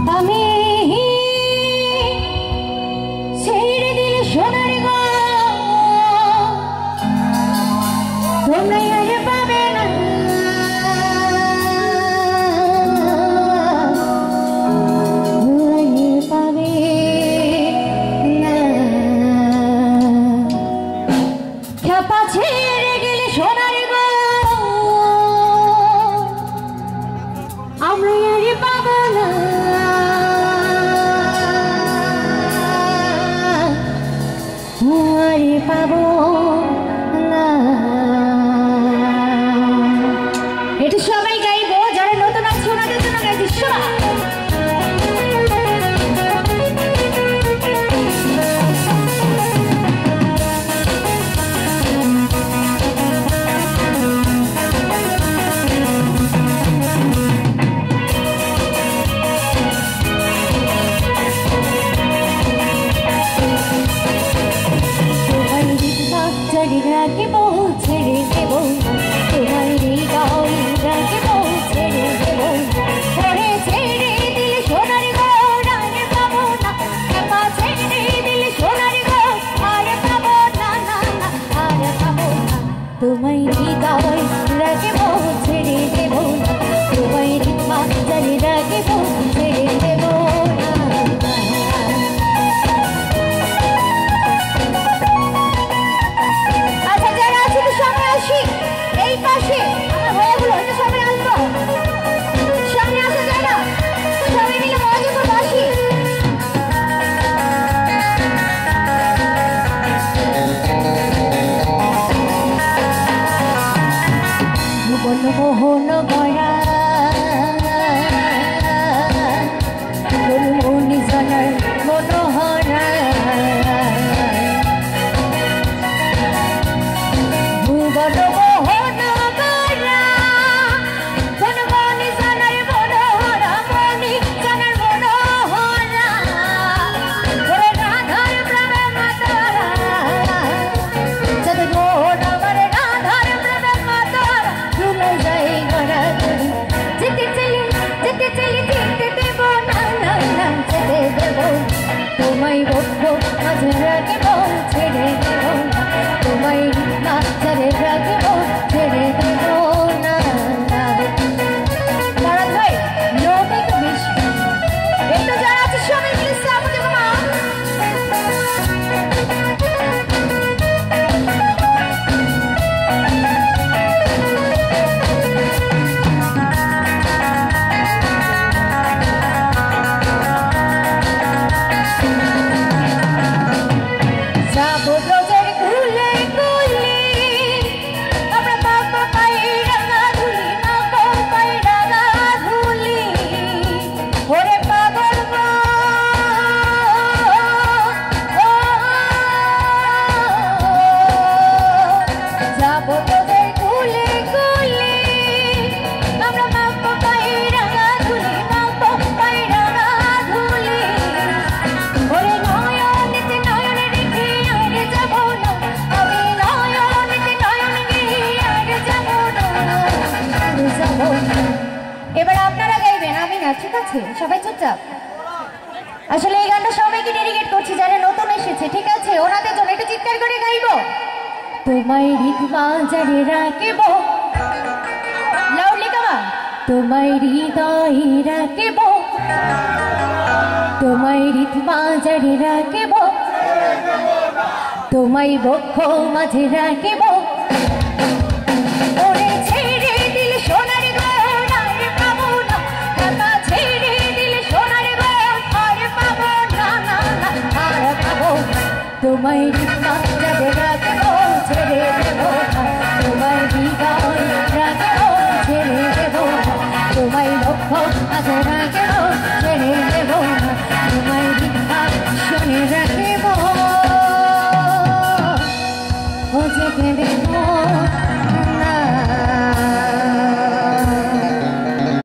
আমি ছেড়ে দিলে সোনার গো তোমরা আর পাবে না পাবে না খ্যাপা ছেড়ে গেলে সোনার গো আমরা আর পাবো না আর পাবো না এটা সবাই গাইবো যারা নতুন আছে ওনাদের জন্য গাইছি সবাই রাখিব ছেড়ে দেব তোমার হৃদয় রাখিব ছেড়ে দেব পরে ছেড়ে দিলে সোনার গো আর পাবো না খ্যাপা ছেড়ে দিলে সোনার গো আর পাবো না না না আর পাবো না তোমার হৃদয় রাখিব ছেড়ে দেব তোমার হৃদয় রাখিব ছেড়ে দেব এই পাশে আমার ভাইয়াগুলো এটা সামনে আসবো সামনে আসা যায় না সবাই মিলে মজা করে বাসি ভুবন মোহন গড়া মনি জানার মনোহরা ভুবন তোমায় বক্ষ মাঝে রাখব ছেড়ে দেব তোমায় মাঝে রাখব ছেড়ে দেব না ভারত ভাই লোক একটু বেশি একটু যারা আছে সবাই মিলে সাপোর্ট দেবো মা এবার আপনারা গাইবেন আমি না ঠিক আছে সবাই চুপচাপ আসলে এই গানটা সবাইকে ডেডিকেট করছি যারা নতুন এসেছে ঠিক আছে ওনাদের জন্য একটু চিৎকার করে গাইবো তোমায় হৃদয় রাখিব লাউডলি কামা তোমায় হৃদয় রাখিব তোমায় হৃদয় রাখিব তোমায় বক্ষ মাঝে রাখিব তোমায়